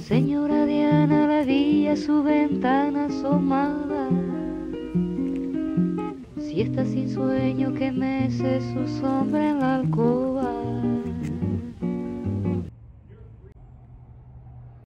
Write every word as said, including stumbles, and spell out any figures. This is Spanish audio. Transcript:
Señora Diana la vi a su ventana asomada, si está sin sueño que mece su sombra en la alcoba.